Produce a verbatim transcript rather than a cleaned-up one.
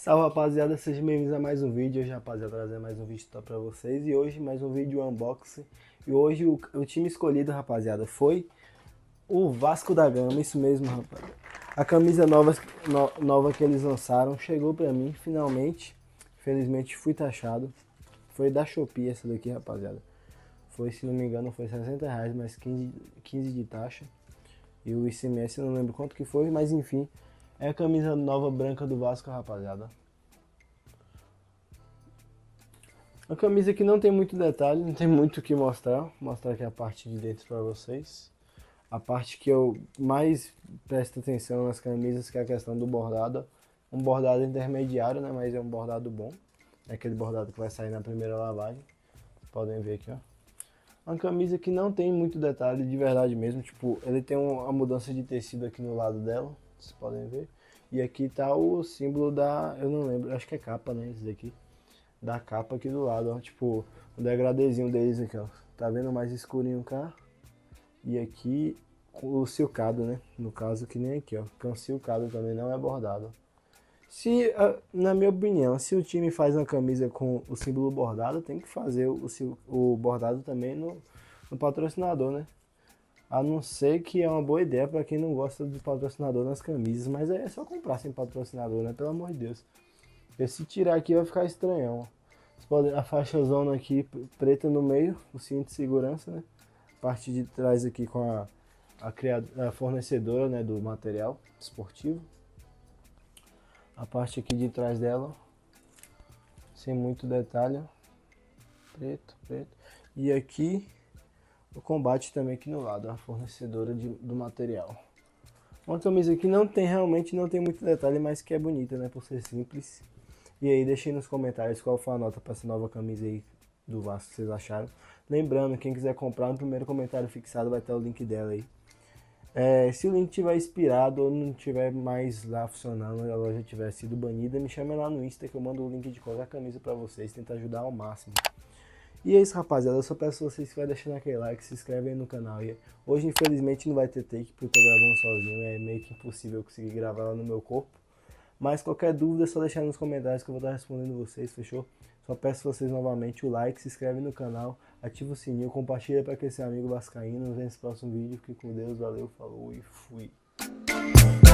Salve rapaziada, sejam bem-vindos a mais um vídeo. Hoje rapaziada, trazer mais um vídeo top pra vocês. E hoje mais um vídeo unboxing. E hoje o, o time escolhido, rapaziada, foi o Vasco da Gama. Isso mesmo, rapaziada. A camisa nova, no, nova que eles lançaram chegou pra mim, finalmente. Infelizmente fui taxado. Foi da Shopee essa daqui, rapaziada. Foi, se não me engano, foi sessenta reais, mais quinze, quinze de taxa. E o I C M S eu não lembro quanto que foi, mas enfim. É a camisa nova branca do Vasco, rapaziada. A camisa que não tem muito detalhe, não tem muito o que mostrar. Vou mostrar aqui a parte de dentro pra vocês. A parte que eu mais presto atenção nas camisas, que é a questão do bordado. Um bordado intermediário, né? Mas é um bordado bom. É aquele bordado que vai sair na primeira lavagem. Vocês podem ver aqui, ó. Uma camisa que não tem muito detalhe, de verdade mesmo. Tipo, ele tem uma mudança de tecido aqui no lado dela. Vocês podem ver. E aqui tá o símbolo da... Eu não lembro, acho que é capa, né? Esse daqui. Da capa aqui do lado, ó. Tipo, o degradezinho deles aqui, ó. Tá vendo mais escurinho cá? E aqui o silcado, né? No caso que nem aqui, ó. Que é um silcado também, não é bordado. Se, na minha opinião, se o time faz uma camisa com o símbolo bordado, tem que fazer o, o bordado também no, no patrocinador, né? A não ser que é uma boa ideia para quem não gosta de patrocinador nas camisas, mas aí é só comprar sem patrocinador, né? Pelo amor de Deus. Porque se tirar aqui vai ficar estranhão. Vocês podem, a faixa zona aqui preta no meio, o cinto de segurança, né? Parte de trás aqui com a, a, criadora, a fornecedora, né, do material esportivo. A parte aqui de trás dela, sem muito detalhe, preto, preto. E aqui o combate também aqui no lado, a fornecedora de, do material. Uma camisa que não tem, realmente não tem muito detalhe, mas que é bonita, né, por ser simples. E aí, deixem nos comentários qual foi a nota para essa nova camisa aí do Vasco que vocês acharam. Lembrando, quem quiser comprar, no primeiro comentário fixado vai ter o link dela aí. É, se o link tiver expirado ou não tiver mais lá funcionando, a loja tiver sido banida, me chame lá no Insta que eu mando o link de qualquer camisa pra vocês, tentar ajudar ao máximo. E é isso, rapaziada, eu só peço a vocês que vai deixando aquele like, se inscrevem aí no canal. E hoje, infelizmente, não vai ter take porque eu tô gravando sozinho, é meio que impossível eu conseguir gravar ela no meu corpo. Mas qualquer dúvida é só deixar nos comentários que eu vou estar respondendo vocês, fechou? Só peço a vocês novamente o like, se inscreve no canal, ativa o sininho, compartilha para aquele seu amigo vascaíno. Nos vemos no próximo vídeo. Fique com Deus, valeu, falou e fui.